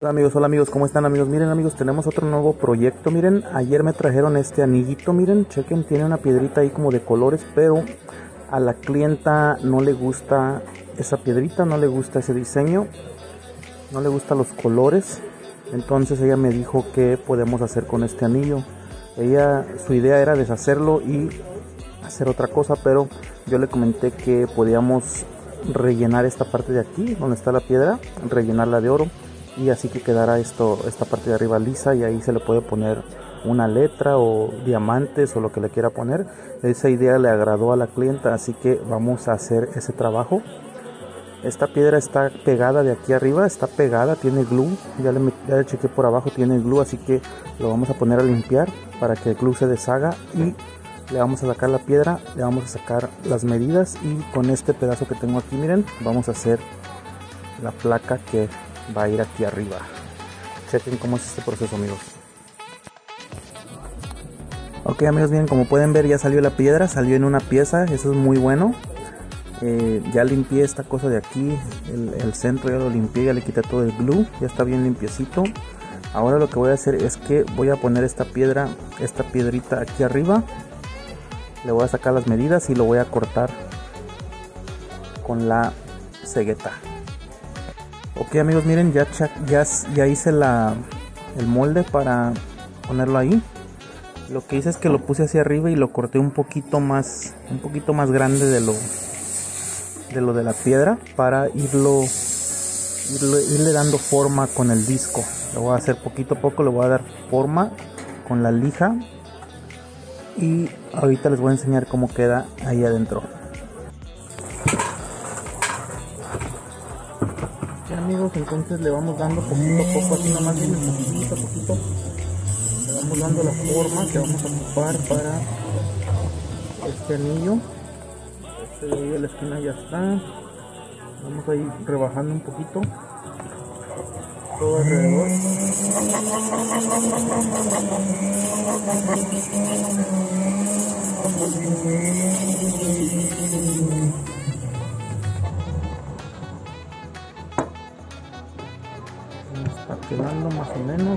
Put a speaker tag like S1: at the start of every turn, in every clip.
S1: Hola amigos, ¿cómo están amigos? Miren amigos, tenemos otro nuevo proyecto. Miren, ayer me trajeron este anillito. Miren, chequen, tiene una piedrita ahí como de colores, pero a la clienta no le gusta esa piedrita, no le gusta ese diseño, no le gustan los colores. Entonces ella me dijo que podemos hacer con este anillo. Su idea era deshacerlo y hacer otra cosa, pero yo le comenté que podíamos rellenar esta parte de aquí donde está la piedra, rellenarla de oro, y así que quedará esta parte de arriba lisa, y ahí se le puede poner una letra o diamantes o lo que le quiera poner. Esa idea le agradó a la clienta, así que vamos a hacer ese trabajo. Esta piedra está pegada de aquí arriba, está pegada, tiene glue, ya le chequé por abajo, tiene glue, así que lo vamos a poner a limpiar para que el glue se deshaga, y le vamos a sacar la piedra, le vamos a sacar las medidas, y con este pedazo que tengo aquí, miren, vamos a hacer la placa que va a ir aquí arriba. Chequen cómo es este proceso amigos. Ok amigos, miren, como pueden ver ya salió la piedra, salió en una pieza, eso es muy bueno. Ya limpié esta cosa de aquí, el centro ya lo limpié, ya le quité todo el glue, ya está bien limpiecito. Ahora lo que voy a hacer es que voy a poner esta piedrita aquí arriba, le voy a sacar las medidas y lo voy a cortar con la cegueta. Ok amigos, miren, ya hice el molde para ponerlo ahí. Lo que hice es que lo puse hacia arriba y lo corté un poquito más grande de lo de la piedra, para irle dando forma con el disco. Lo voy a hacer poquito a poco, le voy a dar forma con la lija, y ahorita les voy a enseñar cómo queda ahí adentro. Amigos, entonces le vamos dando poquito a poco, así nomás bien poquito a poquito, le vamos dando la forma que vamos a ocupar para este anillo. Este de ahí de la esquina ya está, vamos a ir rebajando un poquito todo alrededor. Está quedando más o menos,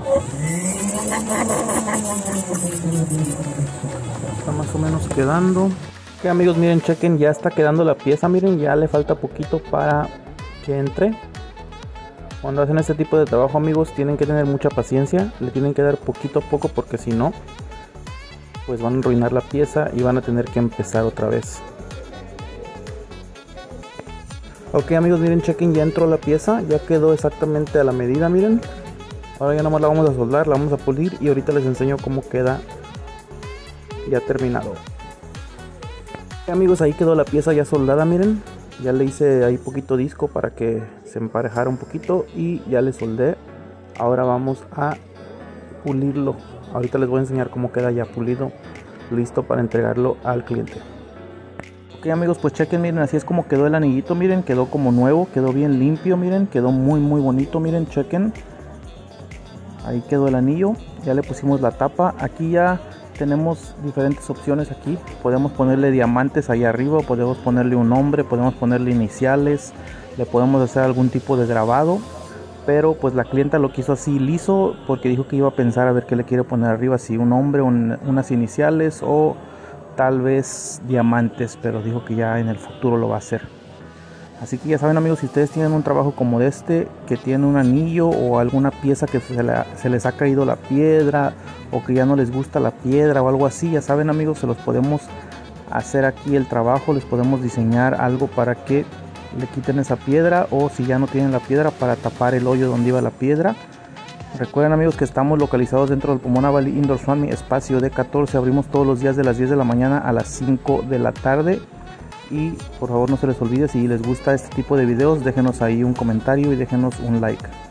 S1: está más o menos quedando. Ok amigos, miren, chequen, ya está quedando la pieza. Miren, ya le falta poquito para que entre. Cuando hacen este tipo de trabajo amigos, tienen que tener mucha paciencia, le tienen que dar poquito a poco, porque si no pues van a arruinar la pieza y van a tener que empezar otra vez. Ok amigos, miren, chequen, ya entró la pieza, ya quedó exactamente a la medida, miren. Ahora ya nomás la vamos a soldar, la vamos a pulir, y ahorita les enseño cómo queda ya terminado. Ok amigos, ahí quedó la pieza ya soldada, miren. Ya le hice ahí poquito disco para que se emparejara un poquito, y ya le soldé. Ahora vamos a pulirlo. Ahorita les voy a enseñar cómo queda ya pulido, listo para entregarlo al cliente. Ok amigos, pues chequen, miren, así es como quedó el anillito. Miren, quedó como nuevo, quedó bien limpio, miren, quedó muy bonito. Miren, chequen, ahí quedó el anillo, ya le pusimos la tapa. Aquí ya tenemos diferentes opciones. Aquí podemos ponerle diamantes ahí arriba, podemos ponerle un nombre, podemos ponerle iniciales, le podemos hacer algún tipo de grabado, pero pues la clienta lo quiso así liso, porque dijo que iba a pensar a ver qué le quiere poner arriba, si un nombre, unas iniciales o tal vez diamantes, pero dijo que ya en el futuro lo va a hacer. Así que ya saben amigos, si ustedes tienen un trabajo como de este, que tiene un anillo o alguna pieza que se les ha caído la piedra, o que ya no les gusta la piedra o algo así, ya saben amigos, se los podemos hacer aquí el trabajo, les podemos diseñar algo para que le quiten esa piedra, o si ya no tienen la piedra, para tapar el hoyo donde iba la piedra. Recuerden amigos que estamos localizados dentro del Pomona Valley Indoor Swami, espacio D14. Abrimos todos los días de las 10 de la mañana a las 5 de la tarde. Y por favor no se les olvide, si les gusta este tipo de videos, déjenos ahí un comentario y déjenos un like.